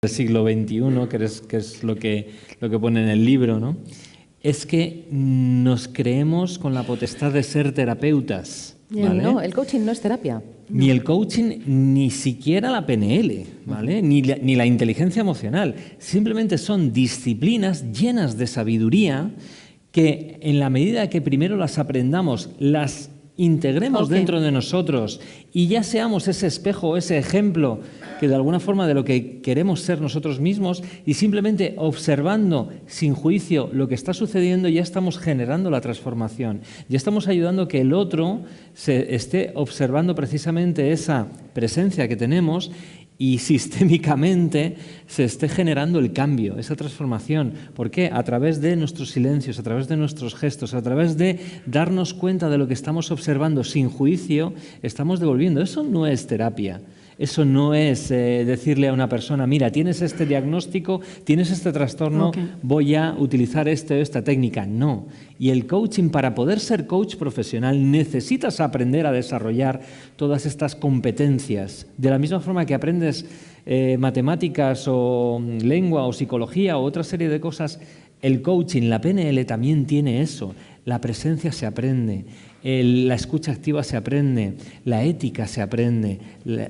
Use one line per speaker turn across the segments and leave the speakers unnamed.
del siglo XXI, que es lo que pone en el libro, ¿no? Es que nos creemos con la potestad de ser terapeutas, ¿vale?
No, el coaching no es terapia.
Ni el coaching, ni siquiera la PNL, ¿vale? Ni la inteligencia emocional. Simplemente son disciplinas llenas de sabiduría que, en la medida que primero las aprendamos, las integremos dentro de nosotros y ya seamos ese espejo, ese ejemplo que de alguna forma de lo que queremos ser nosotros mismos, y simplemente observando sin juicio lo que está sucediendo, ya estamos generando la transformación. Ya estamos ayudando a que el otro se esté observando precisamente esa presencia que tenemos y sistémicamente se esté generando el cambio, esa transformación. ¿Por qué? A través de nuestros silencios, a través de nuestros gestos, a través de darnos cuenta de lo que estamos observando sin juicio, estamos devolviendo. Eso no es terapia. Eso no es decirle a una persona, mira, tienes este diagnóstico, tienes este trastorno, voy a utilizar esta técnica. No. Y el coaching, para poder ser coach profesional, necesitas aprender a desarrollar todas estas competencias. De la misma forma que aprendes matemáticas o lengua o psicología o otra serie de cosas, el coaching, la PNL también tiene eso. La presencia se aprende, la escucha activa se aprende, la ética se aprende,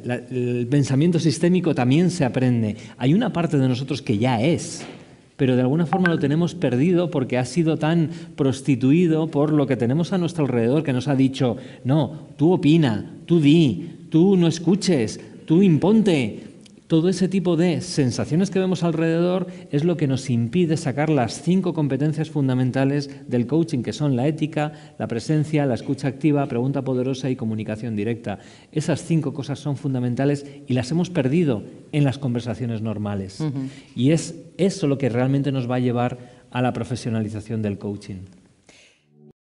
el pensamiento sistémico también se aprende. Hay una parte de nosotros que ya es, pero de alguna forma lo tenemos perdido porque ha sido tan prostituido por lo que tenemos a nuestro alrededor, que nos ha dicho, no, tú opina, tú di, tú no escuches, tú imponte. Todo ese tipo de sensaciones que vemos alrededor es lo que nos impide sacar las 5 competencias fundamentales del coaching, que son la ética, la presencia, la escucha activa, pregunta poderosa y comunicación directa. Esas 5 cosas son fundamentales y las hemos perdido en las conversaciones normales. Y es eso lo que realmente nos va a llevar a la profesionalización del coaching.